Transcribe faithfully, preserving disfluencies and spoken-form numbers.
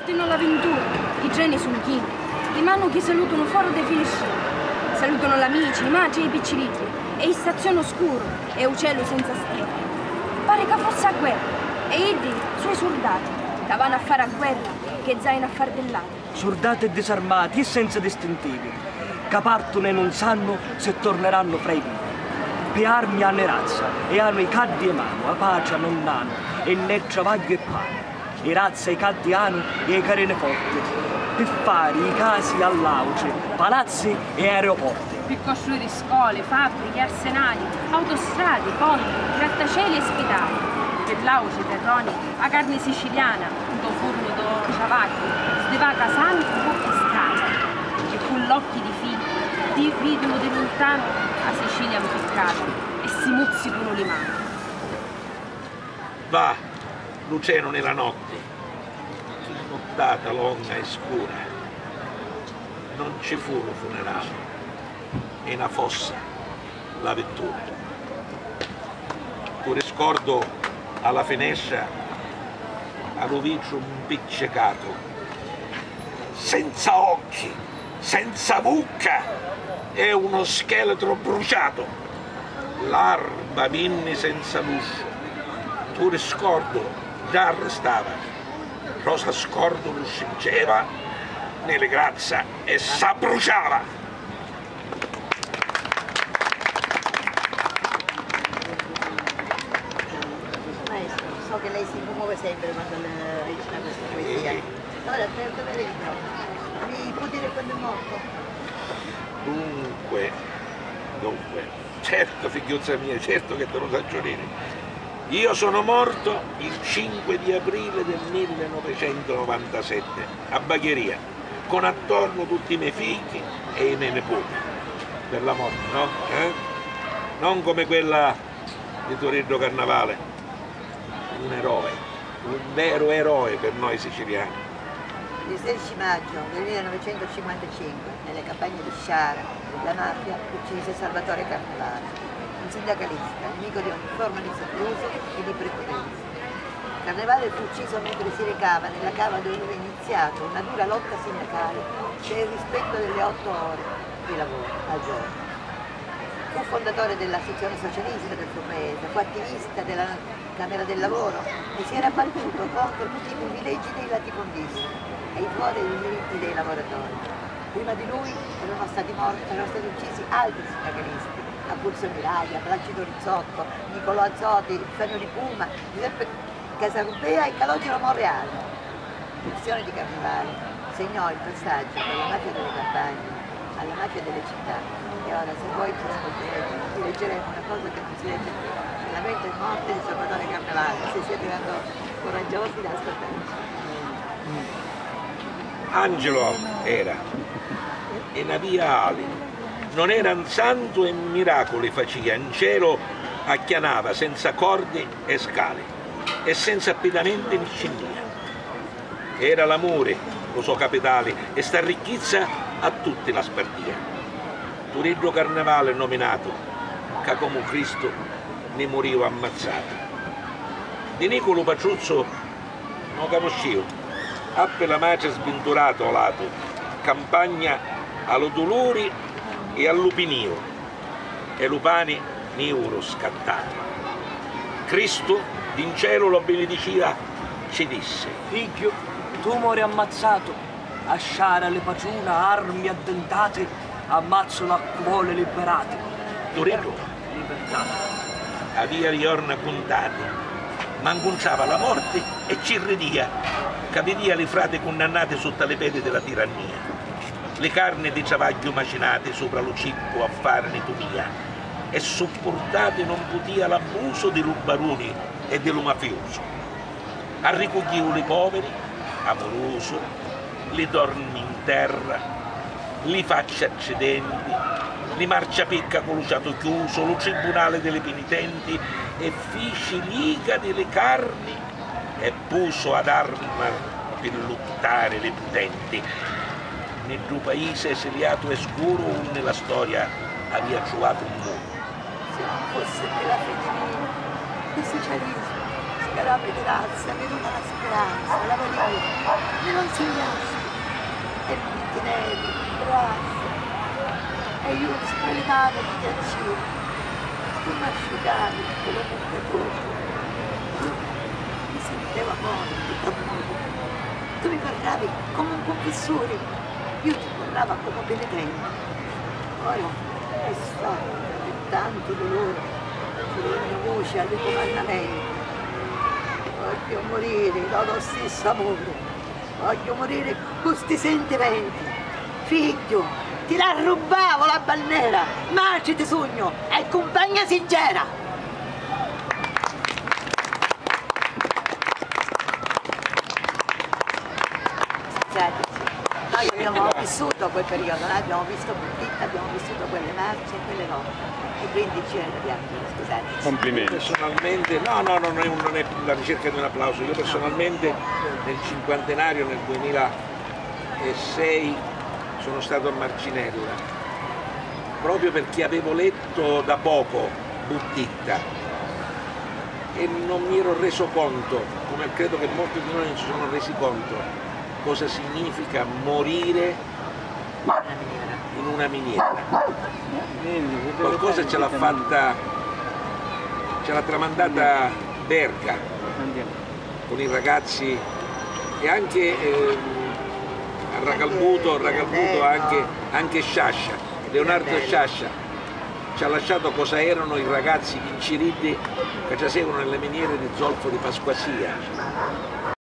partono l'avventura, i treni sono chini, i manuchi salutano fuori dai finescini, salutano gli amici, i magi e i picciriti, e in stazione oscuro, e un cielo senza stelle. Pare che fosse a guerra, e iddi, suoi soldati, che vanno a fare a guerra, che zaino a far dell'altro. Soldati disarmati e senza distintivi, che partono e non sanno se torneranno fra i vivi. Per armi hanno razza, e hanno i caddi e mano, a pace non hanno, e né travaglio e pane. I razza, i caddi hanno, e i carene forti, per fare i casi all'auge, palazzi e aeroporti. Per costruire scuole, fabbriche, arsenali, autostrade, ponti, grattacieli e ospedali. Per l'auge, terroni, a carne siciliana, do forno do ciavacchi, sdevaca sangue e strada. E con l'occhi di figli, dividono di lontano a Sicilia impiccata e si muzzicano le mani. Va, l'oceano nella notte, nottata longa e scura. Non ci furono funerali, e una fossa la vettura. Tu riscordo alla finestra a roviccio un piccicato, senza occhi, senza bucca, e uno scheletro bruciato. L'arba vinni senza lusso. Tu riscordo già arrestava, rosa scordo lo scingeva, nelle grazia e s'abbruciava. Maestro, so che lei si commuove sempre quando recita questa poesia. Ora, per dove lei mi può dire quando è morto? Dunque, dunque, certo figliuzza mia, certo che te lo faccio dire. Io sono morto il cinque di aprile del millenovecentonovantasette a Bagheria, con attorno tutti i miei figli e i miei nipoti. Per la morte, no? Eh? Non come quella di Turiddu Carnavale. Un eroe, un vero eroe per noi siciliani. Il sedici maggio del millenovecentocinquantacinque, nelle campagne di Sciara, la mafia uccise Salvatore Carnevale, un sindacalista, nemico di ogni forma di sopruso e di prepotenza. Carnevale fu ucciso mentre si recava nella cava dove aveva iniziato una dura lotta sindacale per il rispetto delle otto ore di lavoro al giorno. Fu fondatore della sezione socialista del suo paese, fu attivista della Camera del Lavoro e si era battuto contro tutti i privilegi dei latifondisti e i fuori dei diritti dei lavoratori. Prima di lui erano stati morti, erano stati uccisi altri sindacalisti, Apulso Miraglia, Placido Rizzotto, Nicolò Azzotti, Fanio di Puma, Giuseppe Casarubea e Calogero Monreale. L'uccisione di Carnevale segnò il passaggio dalla mafia delle campagne alla mafia delle città. E ora, se voi ci ascolterete, vi leggeremo una cosa che non si legge più, la vita e morte di Salvatore Carnevale, se siete tanto coraggiosi da ascoltarci. Angelo era, e una via ali, non era un santo e miracoli faccia, in cielo acchianava senza corde e scale, e senza affidamento né scendia. Era l'amore, lo suo capitale, e sta ricchezza a tutti la spartia. Turiddu Carnevale nominato, che come Cristo ne moriva ammazzato. Di Nicolo Paciuzzo non capiscevo, appe la mace sventurato lato, campagna allo dolori e all'upinio, e lupani niuro scattato. Cristo in cielo lo benediceva, ci disse: Figlio, tu muori ammazzato, a Sciara le paciuna, armi addentate, ammazzano a cuole liberate. Turiddu Libertà. aveva le giorni contate, ma annunciava la morte e ci ridia, che vedeva le frate condannate sotto le pede della tirannia, le carni di ciavaglio macinate sopra lo cippo a fare netomia, e sopportate non potia l'abuso di baroni e dello mafioso. Arriccoglieva i poveri, amoroso, li dormi in terra, li faccia accedenti, li marciapicca con l'usciato chiuso, lo tribunale delle penitenti, e fici liga delle carni, e puso ad arma per lottare le potenti. Nel tuo paese esiliato e scuro, nella storia aveva trovato un mondo. Se non fosse per la fede mia, il socialismo carame di razza, mi ruba la speranza, la valigia, mi non si lascia. E mi tenevi, grazie. E io spremavo di piacere. Tu mi asciugavi quello che tu. Tu mi sentivo amore, amore. Tu mi parlavi come un confessore, io ti parlavo come un penitente. Ora è stato tanto dolore, la mia voce alle comandamenti. Voglio morire dallo stesso amore. Voglio morire con questi sentimenti. Figlio, ti la rubavo la balnera, marci ti sogno, e compagna sincera. Scusate, noi abbiamo vissuto quel periodo, noi abbiamo visto Buttitta, abbiamo vissuto quelle marce e quelle notti. E quindi ci arrabbiamo, scusate. Complimenti. Personalmente, no, no, non è, non è la ricerca di un applauso. Io personalmente nel cinquantenario, nel duemilasei, sono stato a Marcinella, proprio perché avevo letto da poco Buttitta e non mi ero reso conto, come credo che molti di noi non si sono resi conto, cosa significa morire in una miniera. Qualcosa ce l'ha fatta, ce l'ha tramandata Verga con i ragazzi e anche eh, a Ragalbuto, Ragalbuto anche, anche Sciascia, Leonardo Sciascia ci ha lasciato cosa erano i ragazzi inciriti che facevano nelle miniere di zolfo di Pasquasia.